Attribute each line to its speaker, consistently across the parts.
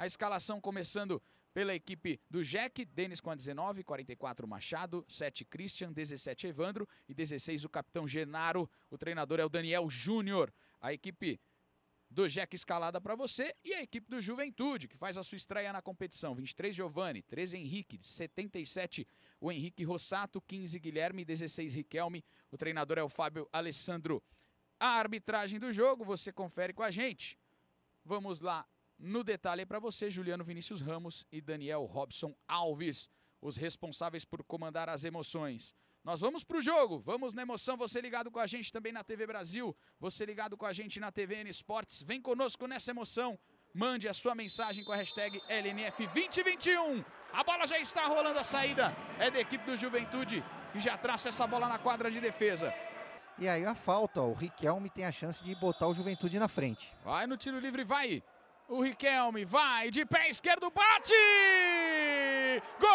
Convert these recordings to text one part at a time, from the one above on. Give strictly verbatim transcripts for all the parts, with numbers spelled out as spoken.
Speaker 1: A escalação começando pela equipe do Jack, Denis com a dezenove, quarenta e quatro Machado, sete Christian, dezessete Evandro e dezesseis o capitão Genaro. O treinador é o Daniel Júnior. A equipe do Jack escalada para você e a equipe do Juventude, que faz a sua estreia na competição. vinte e três Giovani, treze Henrique, setenta e sete o Henrique Rossato, quinze Guilherme, dezesseis Riquelme. O treinador é o Fábio Alessandro. A arbitragem do jogo você confere com a gente. Vamos lá no detalhe para você, Juliano Vinícius Ramos e Daniel Robson Alves, os responsáveis por comandar as emoções. Nós vamos para o jogo, vamos na emoção, você ligado com a gente também na T V Brasil, você ligado com a gente na T V N Esportes, vem conosco nessa emoção, mande a sua mensagem com a hashtag L N F vinte vinte e um. A bola já está rolando, a saída é da equipe do Juventude, que já traça essa bola na quadra de defesa.
Speaker 2: E aí a falta, ó, o Riquelme tem a chance de botar o Juventude na frente.
Speaker 1: Vai no tiro livre, vai! O Riquelme vai de pé esquerdo, bate! Gol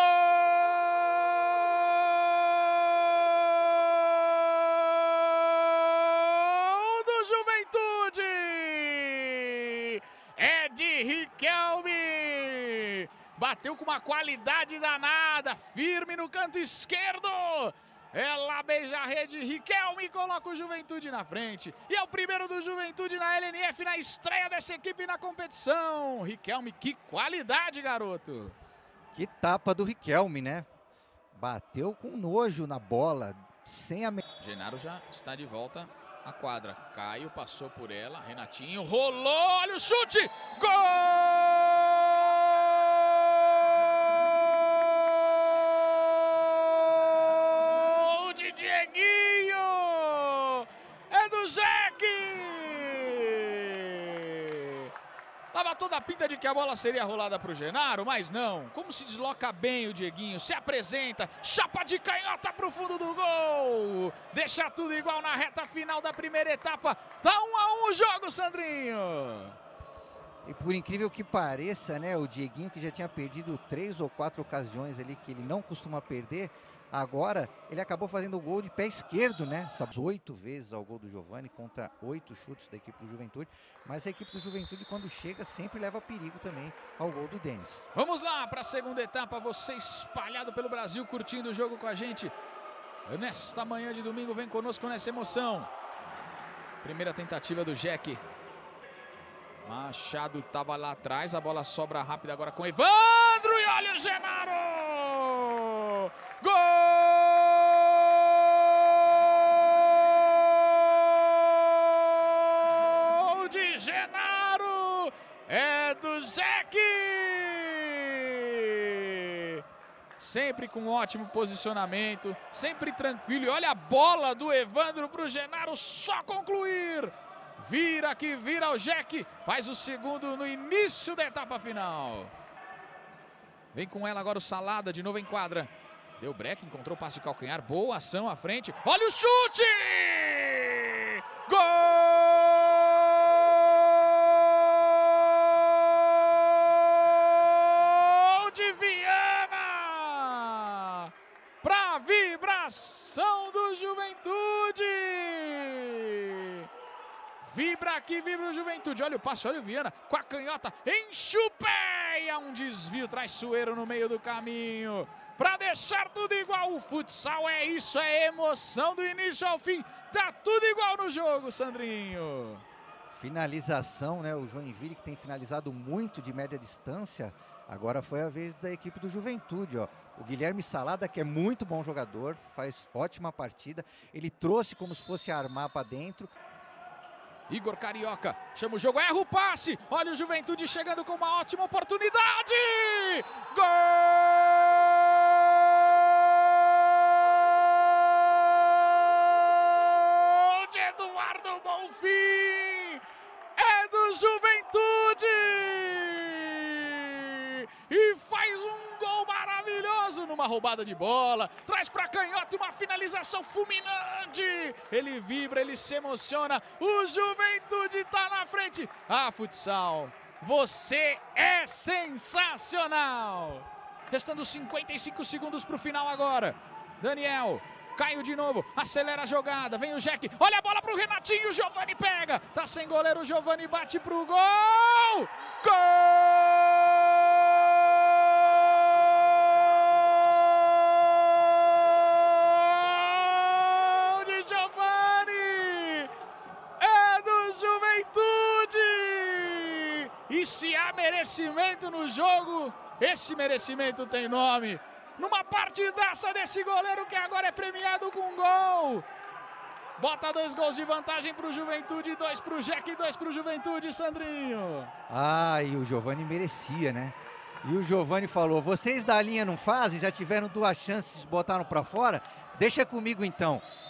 Speaker 1: do Juventude! É de Riquelme! Bateu com uma qualidade danada, firme no canto esquerdo! Ela beija a rede, Riquelme coloca o Juventude na frente. E é o primeiro do Juventude na L N F, na estreia dessa equipe na competição. Riquelme, que qualidade, garoto.
Speaker 2: Que tapa do Riquelme, né? Bateu com nojo na bola, sem a...
Speaker 1: Genaro já está de volta à quadra. Caio passou por ela, Renatinho rolou, olha o chute! Gol! Dieguinho! É do Jack! Tava toda a pinta de que a bola seria rolada para o Genaro, mas não. Como se desloca bem o Dieguinho, se apresenta, chapa de canhota para o fundo do gol. Deixa tudo igual na reta final da primeira etapa. Tá um a um o jogo, Sandrinho.
Speaker 2: E por incrível que pareça, né, o Dieguinho, que já tinha perdido três ou quatro ocasiões ali que ele não costuma perder, agora ele acabou fazendo o gol de pé esquerdo, né? Oito vezes ao gol do Giovani contra oito chutes da equipe do Juventude. Mas a equipe do Juventude, quando chega, sempre leva perigo também ao gol do Denis.
Speaker 1: Vamos lá para a segunda etapa, você espalhado pelo Brasil, curtindo o jogo com a gente. Nesta manhã de domingo, vem conosco nessa emoção. Primeira tentativa do Jack. Machado estava lá atrás, a bola sobra rápida agora com Evandro e olha o Genaro! Gol de Genaro! É do Jack! Sempre com ótimo posicionamento, sempre tranquilo. E olha a bola do Evandro para o Genaro só concluir. Vira que vira o Jack, faz o segundo no início da etapa final. Vem com ela agora o Salada, de novo em quadra. Deu break, encontrou o passe de calcanhar, boa ação à frente. Olha o chute! Gol de Viana! Pra vibração do Juventude! Vibra aqui, vibra o Juventude. Olha o passe, olha o Viana com a canhota. Enxupeia um desvio traiçoeiro no meio do caminho. Para deixar tudo igual. O futsal é isso, é emoção do início ao fim. Tá tudo igual no jogo, Sandrinho.
Speaker 2: Finalização, né? O Joinville, que tem finalizado muito de média distância. Agora foi a vez da equipe do Juventude, ó. O Guilherme Salada, que é muito bom jogador, faz ótima partida. Ele trouxe como se fosse armar para dentro.
Speaker 1: Igor Carioca chama o jogo, erra o passe. Olha o Juventude chegando com uma ótima oportunidade. Gol de Eduardo Bonfim. É do Juventude. E faz um gol maravilhoso numa roubada de bola. Traz para canhota uma finalização fulminante. Ele vibra, ele se emociona. O Juventude está na frente. Ah, futsal, você é sensacional. Restando cinquenta e cinco segundos para o final agora. Daniel, Caio de novo, acelera a jogada. Vem o Jack, olha a bola para o Renatinho. O Giovani pega. Tá sem goleiro, o Giovani bate para o gol. Gol! se há merecimento no jogo, esse merecimento tem nome. Numa partidaça desse goleiro que agora é premiado com gol. Bota dois gols de vantagem para o Juventude, dois para o Jack e dois para o Juventude, Sandrinho.
Speaker 2: Ah, e o Giovani merecia, né? E o Giovani falou, vocês da linha não fazem? Já tiveram duas chances, botaram para fora? Deixa comigo então.